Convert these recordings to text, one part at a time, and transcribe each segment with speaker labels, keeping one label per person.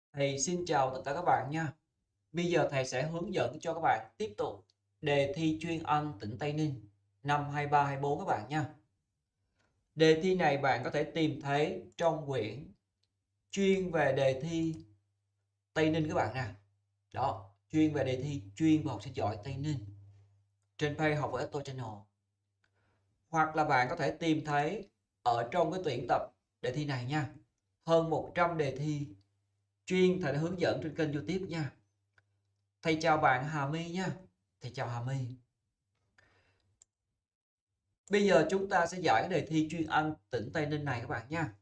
Speaker 1: Thầy xin chào tất cả các bạn nha. Bây giờ thầy sẽ hướng dẫn cho các bạn tiếp tục đề thi chuyên Anh tỉnh Tây Ninh năm 23-24 các bạn nha. Đề thi này bạn có thể tìm thấy trong quyển chuyên về đề thi Tây Ninh các bạn nè. Đó, chuyên về đề thi chuyên về học sinh giỏi Tây Ninh trên page học với Eto Channel. Hoặc là bạn có thể tìm thấy ở trong cái tuyển tập đề thi này nha. Hơn 100 đề thi chuyên thầy đã hướng dẫn trên kênh YouTube nha. Thầy chào bạn Hà My nha. Thầy chào Hà My. Bây giờ chúng ta sẽ giải cái đề thi chuyên Anh tỉnh Tây Ninh này các bạn nha.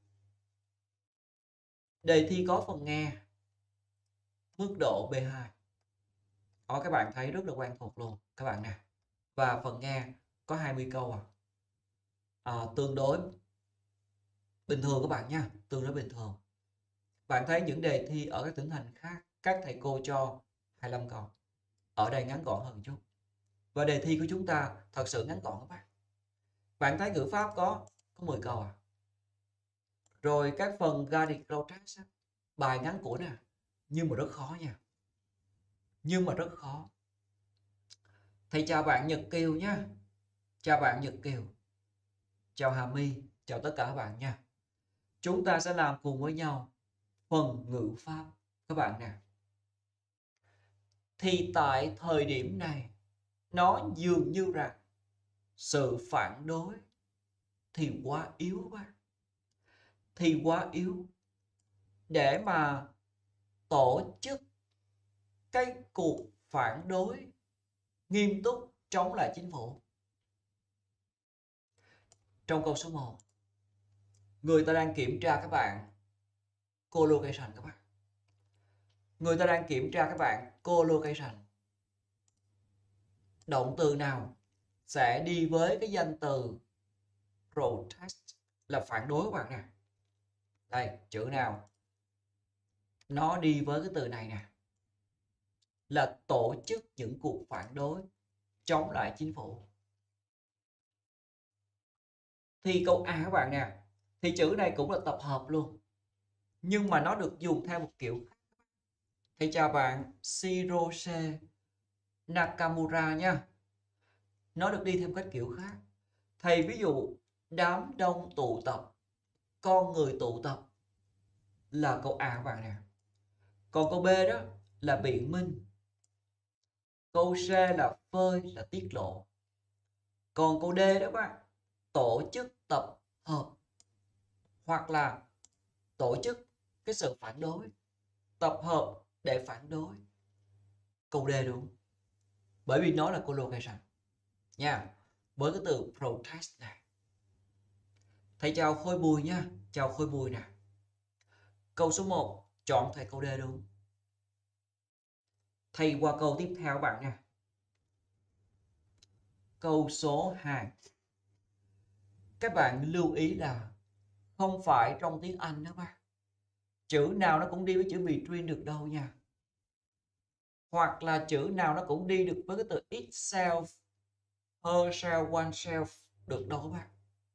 Speaker 1: Đề thi có phần nghe mức độ B2. Đó, các bạn thấy rất là quen thuộc luôn các bạn nè. Và phần nghe có 20 câu tương đối bình thường các bạn nha, tương đối bình thường. Bạn thấy những đề thi ở các tỉnh thành khác các thầy cô cho 25 câu. Ở đây ngắn gọn hơn chút. Và đề thi của chúng ta thật sự ngắn gọn các bạn. Bạn thấy ngữ pháp có 10 câu à. Rồi các phần Guided Flow Test bài ngắn của nè, nhưng mà rất khó nha. Nhưng mà rất khó. Thầy chào bạn Nhật Kiều nha. Chào bạn Nhật Kiều. Chào Hà My. Chào tất cả các bạn nha. Chúng ta sẽ làm cùng với nhau phần ngữ pháp các bạn nè. Thì tại thời điểm này nó dường như rằng sự phản đối thì quá yếu quá. Thì quá yếu để mà tổ chức cái cuộc phản đối nghiêm túc chống lại chính phủ. Trong câu số 1, người ta đang kiểm tra các bạn collocation các bạn. Người ta đang kiểm tra các bạn collocation. Động từ nào sẽ đi với cái danh từ protest là phản đối các bạn nè. Đây, chữ nào nó đi với cái từ này nè. Là tổ chức những cuộc phản đối chống lại chính phủ. Thì câu A các bạn nè. Thì chữ này cũng là tập hợp luôn. Nhưng mà nó được dùng theo một kiểu khác. Thì chào bạn Shirose Nakamura nha. Nó được đi theo cách kiểu khác. Thầy ví dụ đám đông tụ tập, con người tụ tập là câu A các bạn nè. Còn câu B đó là biện minh. Câu C là phơi, là tiết lộ. Còn câu D đó các bạn, tổ chức tập hợp hoặc là tổ chức cái sự phản đối, tập hợp để phản đối. Câu D đúng. Bởi vì nó là collocation nha. Với cái từ protest này. Thầy chào Khôi Bùi nha. Chào Khôi Bùi nè. Câu số 1 chọn thầy câu D đúng. Thầy qua câu tiếp theo các bạn nha. Câu số 2. Các bạn lưu ý là không phải trong tiếng Anh đó bạn. Chữ nào nó cũng đi với chữ between được đâu nha. Hoặc là chữ nào nó cũng đi được với cái từ itself, herself, oneself được đâu các bạn.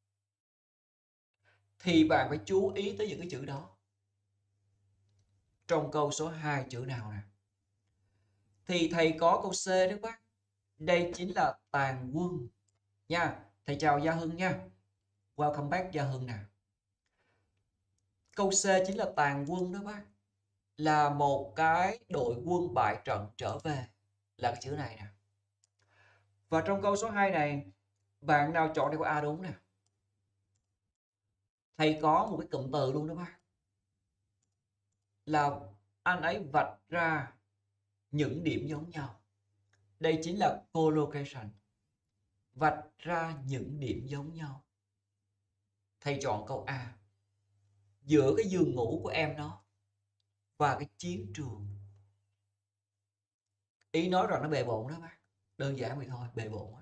Speaker 1: Thì bạn phải chú ý tới những cái chữ đó. Trong câu số 2 chữ nào nè? Thì thầy có câu C đó các bác. Đây chính là tàn quân nha. Thầy chào Gia Hưng nha. Welcome back Gia Hưng nè. Câu C chính là tàn quân đó bác. Là một cái đội quân bại trận trở về. Là cái chữ này nè. Và trong câu số 2 này, bạn nào chọn câu A đúng nè? Thầy có một cái cụm từ luôn đó bác. Là anh ấy vạch ra những điểm giống nhau. Đây chính là collocation. Vạch ra những điểm giống nhau. Thầy chọn câu A. Giữa cái giường ngủ của em nó và cái chiến trường. Ý nói rằng nó bề bộn đó bác. Đơn giản vậy thôi, bề bộn.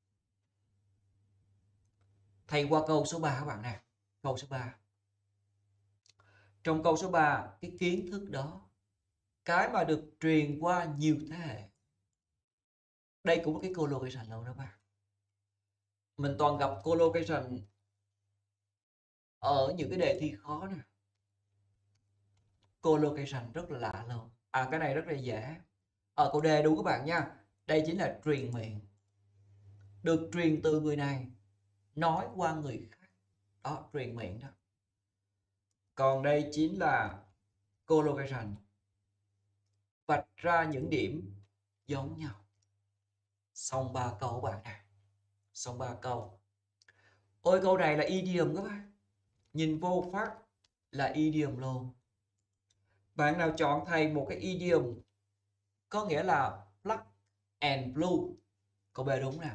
Speaker 1: Thầy qua câu số 3 các bạn nè. Câu số 3. Trong câu số 3, cái kiến thức đó, cái mà được truyền qua nhiều thế hệ. Đây cũng là cái collocation luôn đó bác. Mình toàn gặp collocation ở những cái đề thi khó nè. Collocation rất là lạ luôn. Cái này rất là dễ. Câu D đúng các bạn nha. Đây chính là truyền miệng. Được truyền từ người này nói qua người khác. Đó, truyền miệng đó. Còn đây chính là collocation. Vạch ra những điểm giống nhau. Xong 3 câu các bạn nè. Xong 3 câu. Ôi câu này là idiom các bạn. Nhìn vô phát là idiom luôn. Bạn nào chọn thầy một cái idiom có nghĩa là black and blue. Câu B đúng nè.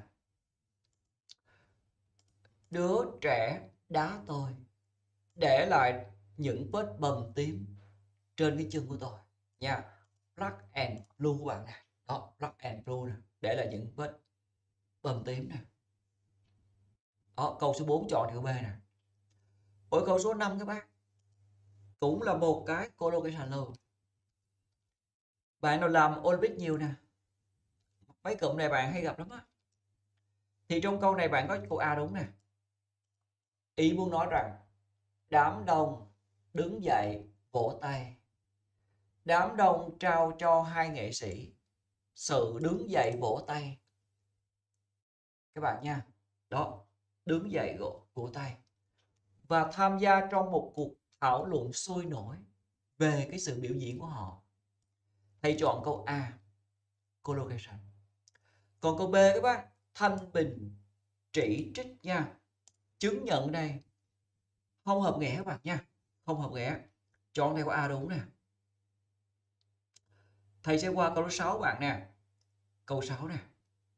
Speaker 1: Đứa trẻ đá tôi, để lại những vết bầm tím trên cái chân của tôi nha. Black and blue các bạn nè. Đó, black and blue nè, để lại những vết bầm tím nè. Đó, câu số 4 chọn thì câu B nè. Ở câu số 5 các bác cũng là một cái collocation luôn. Bạn nào làm Olympic nhiều nè, mấy cụm này bạn hay gặp lắm á. Thì trong câu này bạn có câu A đúng nè. Ý muốn nói rằng đám đông đứng dậy vỗ tay. Đám đông trao cho hai nghệ sĩ sự đứng dậy vỗ tay. Các bạn nha. Đó, đứng dậy vỗ tay. Và tham gia trong một cuộc thảo luận sôi nổi về cái sự biểu diễn của họ. Thầy chọn câu A, collocation. Còn câu B các bác, thanh bình, chỉ trích nha. Chứng nhận đây không hợp nghĩa các bạn nha. Không hợp nghĩa. Chọn theo câu A đúng nè. Thầy sẽ qua câu số 6 bạn nè. Câu 6 nè.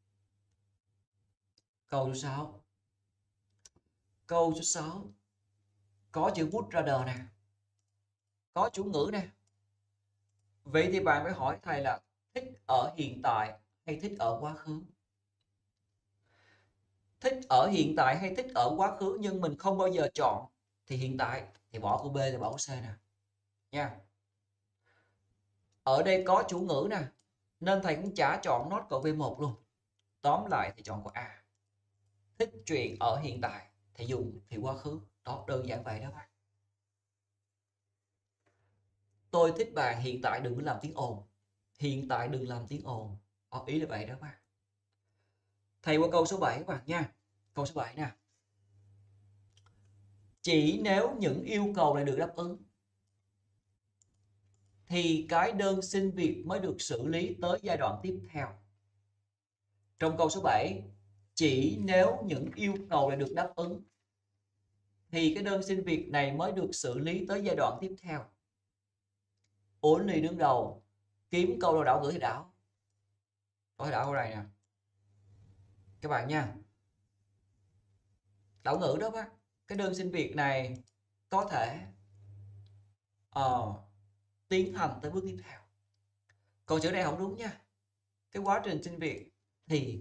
Speaker 1: Câu số 6. Câu số 6 có chữ would rather nè. Có chủ ngữ nè. Vậy thì bạn phải hỏi thầy là thích ở hiện tại hay thích ở quá khứ? Thích ở hiện tại hay thích ở quá khứ, nhưng mình không bao giờ chọn thì hiện tại thì bỏ câu B thì bỏ câu C nè. Nha. Ở đây có chủ ngữ nè, nên thầy cũng chả chọn not câu B1 luôn. Tóm lại thì chọn câu A. Thích chuyện ở hiện tại thì dùng thì quá khứ. Đó, đơn giản vậy đó bác. Tôi thích bạn hiện tại đừng có làm tiếng ồn. Hiện tại đừng làm tiếng ồn. Ý là vậy đó bác. Thầy qua câu số 7 các bạn nha. Câu số 7 nè. Chỉ nếu những yêu cầu này được đáp ứng thì cái đơn xin việc mới được xử lý tới giai đoạn tiếp theo. Trong câu số 7, chỉ nếu những yêu cầu này được đáp ứng thì cái đơn xin việc này mới được xử lý tới giai đoạn tiếp theo. Only đứng đầu, kiếm câu nào đảo ngữ thì đảo. Có đảo câu này nè. Các bạn nha. Đảo ngữ đó bác. Cái đơn xin việc này có thể tiến hành tới bước tiếp theo. Còn chữ này không đúng nha. Cái quá trình xin việc thì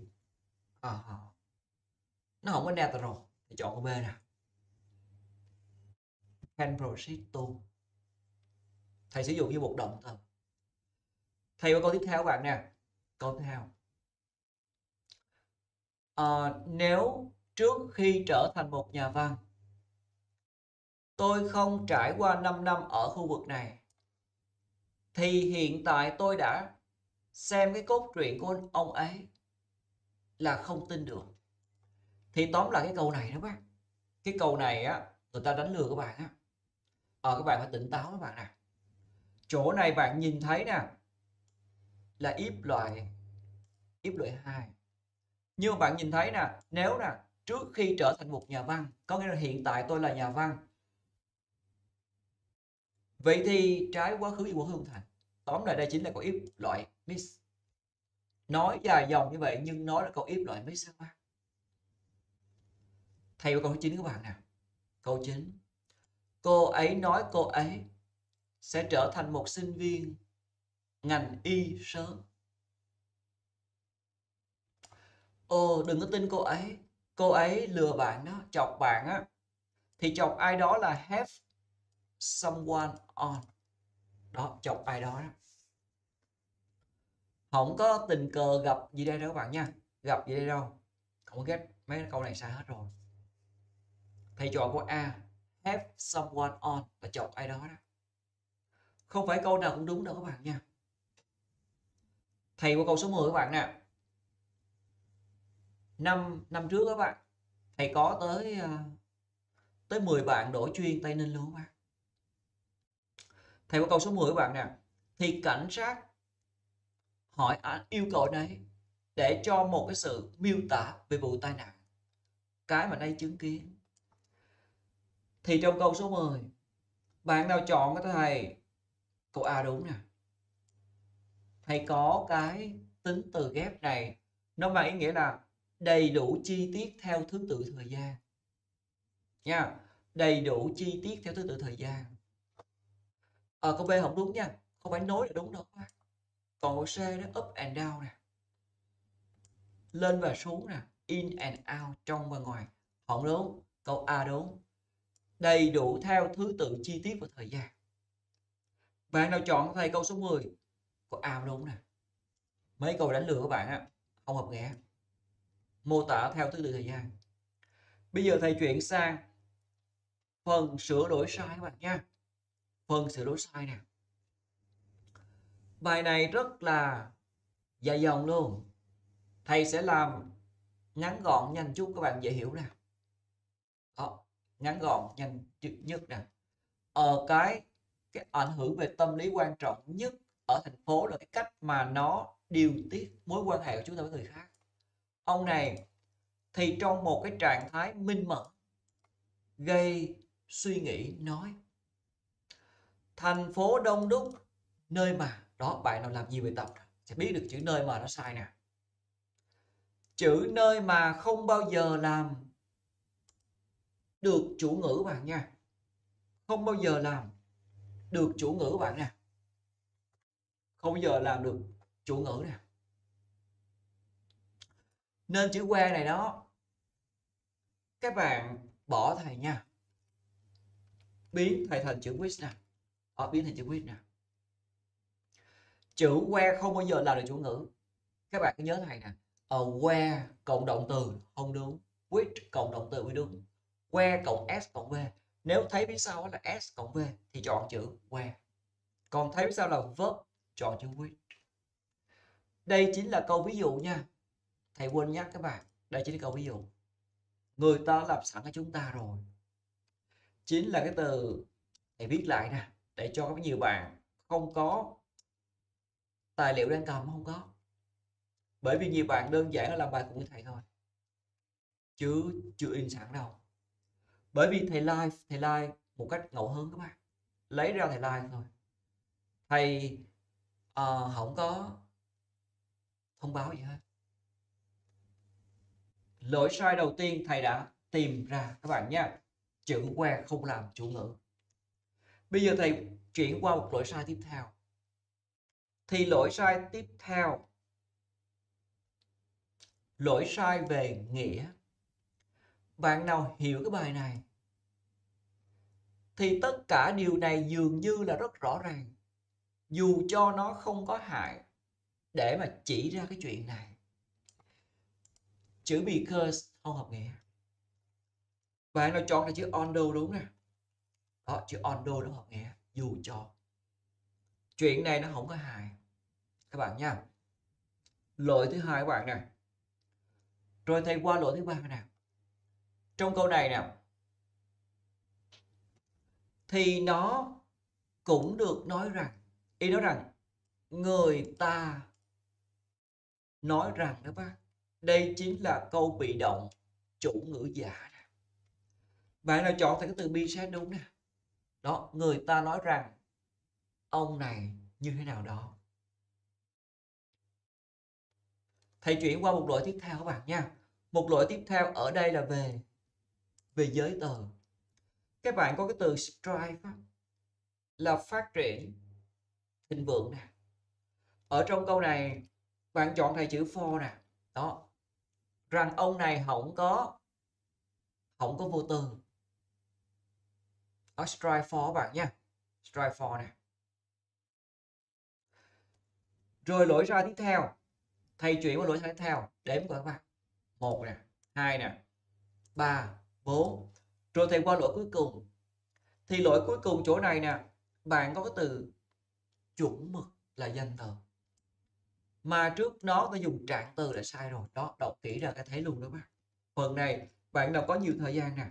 Speaker 1: nó không có natural thì chọn câu B nè. Can proceed to. Thầy sử dụng như một động từ. Thầy vào câu tiếp theo các bạn nè. Câu tiếp theo. Nếu trước khi trở thành một nhà văn tôi không trải qua 5 năm ở khu vực này thì hiện tại tôi đã xem cái cốt truyện của ông ấy là không tin được. Thì tóm lại cái câu này đó bác. Cái câu này á, người ta đánh lừa các bạn á. Các bạn phải tỉnh táo các bạn nè. Chỗ này bạn nhìn thấy nè là if loại 2. Nhưng mà bạn nhìn thấy nè, nếu nè trước khi trở thành một nhà văn, có nghĩa là hiện tại tôi là nhà văn. Vậy thì trái quá khứ với quá khứ không thành. Tóm lại đây chính là câu if loại mix. Nói dài dòng như vậy nhưng nói là câu if loại mix các bạn. Theo câu 9 các bạn nè. Câu 9. Cô ấy nói cô ấy sẽ trở thành một sinh viên ngành y sớm. Đừng có tin cô ấy. Cô ấy lừa bạn đó, chọc bạn á. Thì chọc ai đó là have someone on. Đó, chọc ai đó đó. Không có tình cờ gặp gì đây đâu các bạn nha. Gặp gì đây đâu. Không có ghét, mấy câu này sai hết rồi. Thầy chọn câu A, have someone on là chọc ai đó đó. Không phải câu nào cũng đúng đâu các bạn nha. Thầy qua câu số 10 các bạn nè. Năm trước các bạn, thầy có tới 10 bạn đổi chuyên Tây Ninh luôn các bạn. Thầy qua câu số 10 các bạn nè. Thì cảnh sát hỏi yêu cầu này để cho một cái sự miêu tả về vụ tai nạn, cái mà đây chứng kiến. Thì trong câu số 10, bạn nào chọn cái thầy? Câu A đúng nè. Thầy có cái tính từ ghép này, nó mang ý nghĩa là đầy đủ chi tiết theo thứ tự thời gian nha. Đầy đủ chi tiết theo thứ tự thời gian. Câu B không đúng nha, không phải nối là đúng đâu các bạn. Còn câu C đó, up and down nè, lên và xuống nè, in and out, trong và ngoài, không đúng. Câu A đúng, đầy đủ theo thứ tự chi tiết và thời gian. Bạn nào chọn thầy câu số 10? Câu A đúng nè. Mấy câu đánh lừa các bạn á, không hợp nghĩa. Mô tả theo thứ tự thời gian. Bây giờ thầy chuyển sang phần sửa đổi sai các bạn nha. Phần sửa đổi sai nè. Bài này rất là dài dòng luôn. Thầy sẽ làm ngắn gọn nhanh chút các bạn dễ hiểu nè. Đó, ngắn gọn nhanh nhất nè. Cái ảnh hưởng về tâm lý quan trọng nhất ở thành phố là cái cách mà nó điều tiết mối quan hệ của chúng ta với người khác. Ông này thì trong một cái trạng thái minh mẫn, gây suy nghĩ, nói thành phố đông đúc, nơi mà đó, bạn nào làm nhiều bài tập sẽ biết được chữ nơi mà nó sai nè. Chữ nơi mà không bao giờ làm được chủ ngữ bạn nha. Không bao giờ làm được chủ ngữ bạn nè. Không bao giờ làm được chủ ngữ nè. Nên chữ que này đó, các bạn bỏ thầy nha. Biến thầy thành chữ which nè. Biến thành chữ which nè. Chữ que không bao giờ làm được chủ ngữ. Các bạn cứ nhớ thầy nè. Where cộng động từ không đúng, which cộng động từ mới đúng. Where cộng s cộng v. Nếu thấy phía sau là s cộng v thì chọn chữ where. Còn thấy phía sau là verb, chọn chữ which. Đây chính là câu ví dụ nha. Thầy quên nhắc các bạn, đây chính là câu ví dụ. Người ta làm sẵn cho chúng ta rồi. Chính là cái từ thầy viết lại nè, để cho các nhiều bạn không có tài liệu đang cầm, không có. Bởi vì nhiều bạn đơn giản là làm bài cùng với thầy thôi, chứ chưa in sẵn đâu. Bởi vì thầy live một cách ngẫu hứng các bạn, lấy ra thầy live thôi. Thầy không có thông báo gì hết. Lỗi sai đầu tiên thầy đã tìm ra các bạn nha. Chữ que không làm chủ ngữ. Bây giờ thầy chuyển qua một lỗi sai tiếp theo. Thì lỗi sai tiếp theo, lỗi sai về nghĩa. Bạn nào hiểu cái bài này thì tất cả điều này dường như là rất rõ ràng, dù cho nó không có hại, để mà chỉ ra cái chuyện này. Chữ because không hợp nghĩa. Bạn nào chọn là chữ although đúng nè. Đó, chữ although nó hợp nghĩa, dù cho. Chuyện này nó không có hại các bạn nha. Lỗi thứ hai các bạn nè. Rồi thầy qua lỗi thứ ba nè. Trong câu này nè, thì nó cũng được nói rằng, ý nói rằng người ta nói rằng đó bác. Đây chính là câu bị động chủ ngữ giả nè. Bạn nào chọn thì cái từ be said đúng nè. Đó, người ta nói rằng ông này như thế nào đó. Thầy chuyển qua một lỗi tiếp theo các bạn nha. Một lỗi tiếp theo ở đây là về giới từ. Các bạn có cái từ strive là phát triển, thịnh vượng nè. Ở trong câu này bạn chọn thầy chữ for nè. Đó, rằng ông này không có vô tư. Đó, strive for các bạn nha. Strive for nè. Rồi lỗi sai tiếp theo, thầy chuyển qua lỗi sai tiếp theo. Đếm coi các bạn. 1 nè, 2 nè, 3, 4. Rồi thầy qua lỗi cuối cùng. Thì lỗi cuối cùng chỗ này nè, bạn có cái từ chuẩn mực là danh từ. Mà trước nó ta dùng trạng từ là sai rồi. Đó, đọc kỹ ra cái thấy luôn đó bác. Phần này bạn nào có nhiều thời gian nè.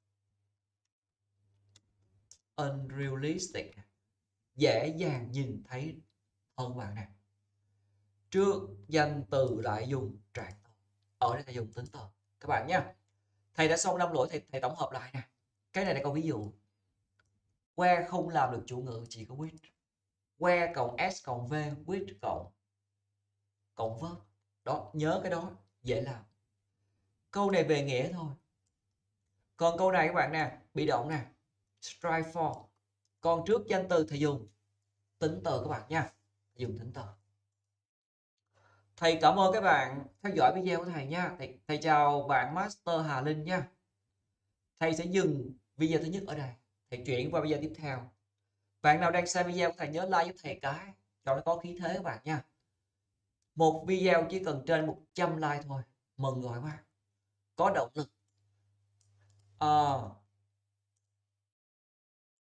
Speaker 1: Unrealistic, dễ dàng nhìn thấy hơn bạn nè. Trước danh từ lại dùng trạng từ, ở đây thầy dùng tính từ các bạn nha. Thầy đã xong 5 lỗi, thầy tổng hợp lại nè. Cái này là câu ví dụ. Where không làm được chủ ngữ, chỉ có which. Where cộng s cộng v, which cộng verb. Đó, nhớ cái đó dễ làm. Câu này về nghĩa thôi. Còn câu này các bạn nè, bị động nè, strive for. Còn trước danh từ thầy dùng tính từ các bạn nha, dùng tính từ. Thầy cảm ơn các bạn theo dõi video của thầy nha. Thầy chào bạn Master Hà Linh nha. Thầy sẽ dừng video thứ nhất ở đây. Thầy chuyển qua video tiếp theo. Bạn nào đang xem video của thầy nhớ like giúp thầy cái, cho nó có khí thế các bạn nha. Một video chỉ cần trên 100 like thôi. Mừng rồi các bạn. Có động lực.